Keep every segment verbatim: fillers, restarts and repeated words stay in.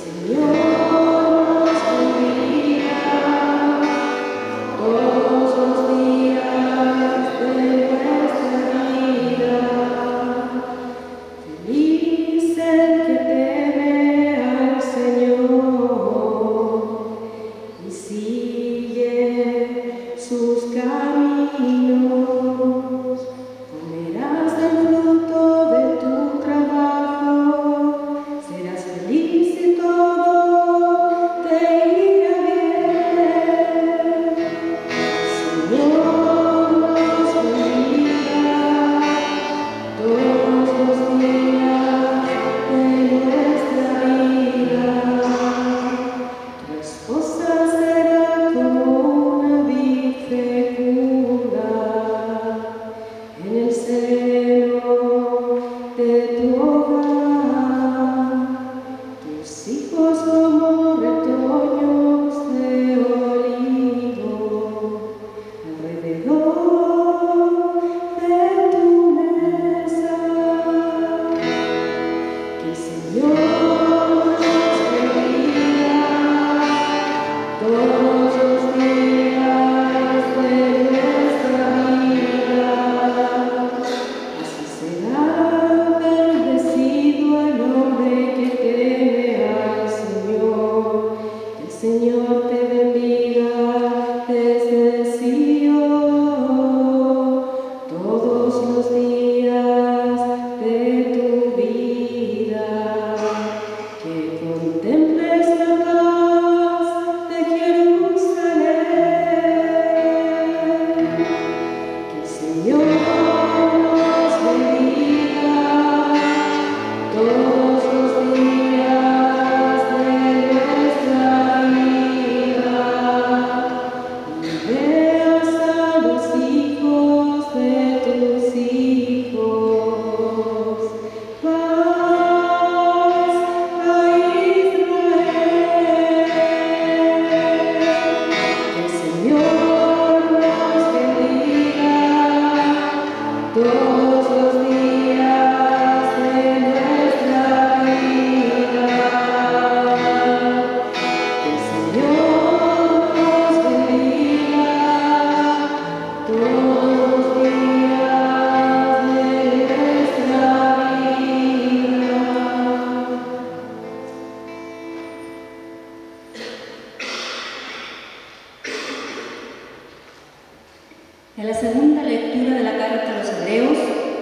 En la segunda lectura de la carta a los Hebreos,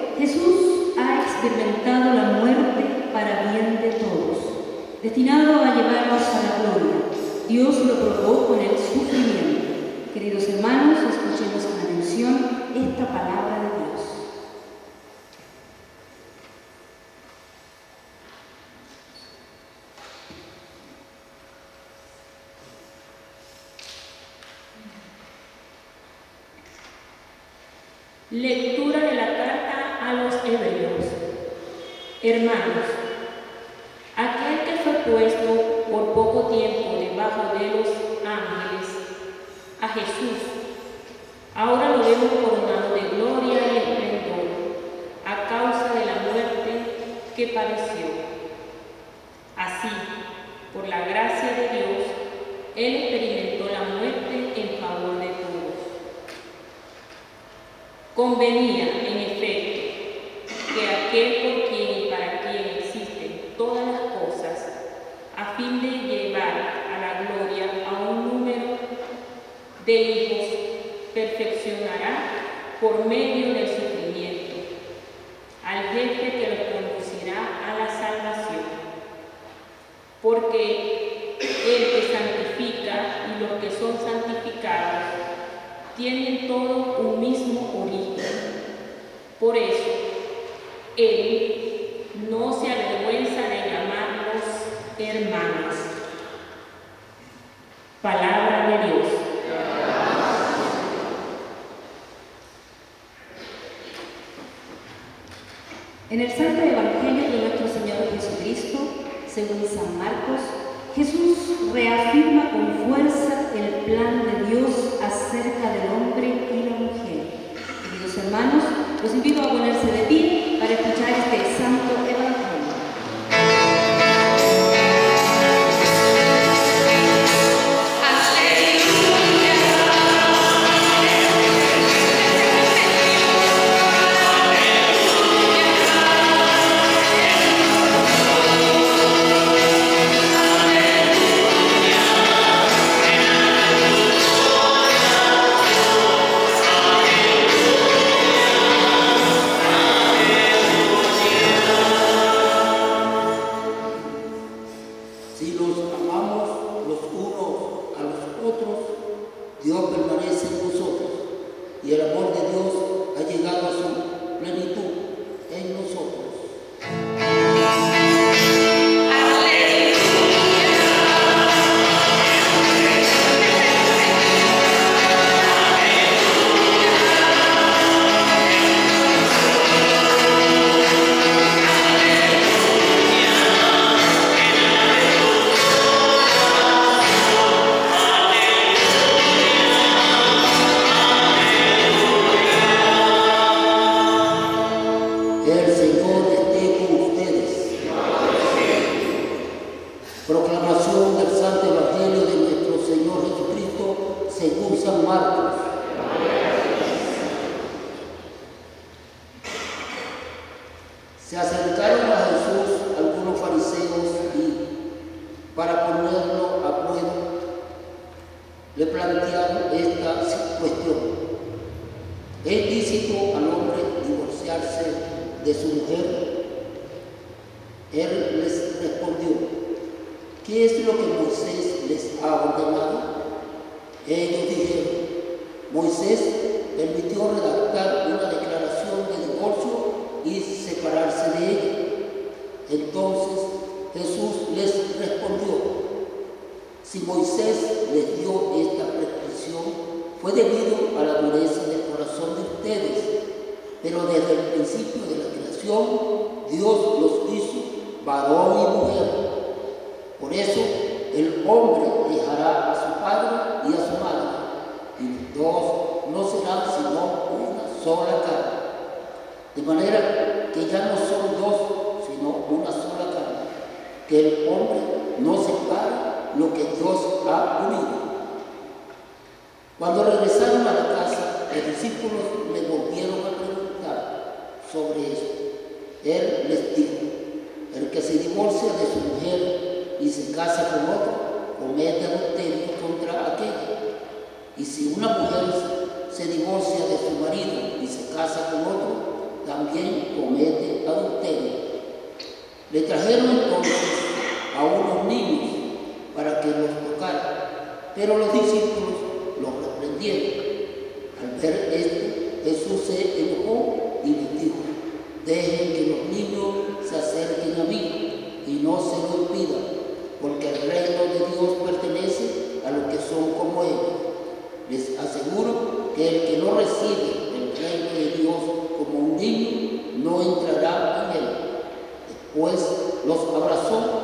Jesús ha experimentado la muerte para bien de todos, destinado a llevarnos a la gloria. Dios lo probó con el sufrimiento. Queridos hermanos, escuchemos con atención esta palabra de Dios. Lectura de la carta a los Hebreos. Hermanos, aquel que fue puesto por poco tiempo debajo de los ángeles, a Jesús, ahora lo vemos coronado de gloria y esplendor a causa de la muerte que padeció. Así, por la gracia de Dios, Él experimentó la muerte en favor de todos. Convenía, en efecto, que aquel por quien y para quien existen todas las cosas, a fin de llevar a la gloria a un número de hijos, perfeccionará por medio del sufrimiento al jefe que los conducirá a la salvación. Porque el que santifica y los que son santificados tienen todos un mismo origen. Por eso, Él no se avergüenza de llamarlos hermanos. Palabra de Dios. En el Santo Evangelio de nuestro Señor Jesucristo, según San Marcos, Jesús reafirma con fuerza el plan de Dios acerca del hombre y la mujer. Queridos hermanos, los invito a ponerse de pie para escuchar este Santo Evangelio. Si nos amamos los unos a los otros, Dios permanece en nosotros y el amor de Dios ha llegado a su plenitud en nosotros. El Señor esté con ustedes. Proclamación del Santo Evangelio de nuestro Señor Jesucristo según San Marcos. Se acercaron a Jesús algunos fariseos y, para ponerlo a prueba, le plantearon esta cuestión: ¿es lícito al hombre divorciarse de su mujer? Él les respondió: ¿qué es lo que Moisés les ha ordenado? Ellos dijeron: Moisés permitió redactar una declaración de divorcio y separarse de ella. Entonces Jesús les respondió: si Moisés les dio esta prescripción, fue debido a la dureza del corazón de ustedes, pero desde el principio de la creación Dios los hizo varón y mujer. Por eso el hombre dejará a su padre y a su madre, y los dos no serán sino una sola carne. De manera que ya no son dos, sino una sola carne. Que el hombre no separe lo que Dios ha unido. Cuando regresaron a la casa, los discípulos le volvieron a preguntar sobre esto. Él les dijo: el que se divorcia de su mujer y se casa con otro, comete adulterio contra aquella. Y si una mujer se divorcia de su marido y se casa con otro, también comete adulterio. Le trajeron entonces a unos niños para que los tocara, pero los discípulos los reprendieron. Al ver esto, Jesús se enojó y les dijo: dejen que los niños se acerquen a mí y no se lo impidan, porque el reino de Dios pertenece a los que son como ellos. Les aseguro que el que no recibe el reino de Dios como un niño no entrará en él. Después los abrazó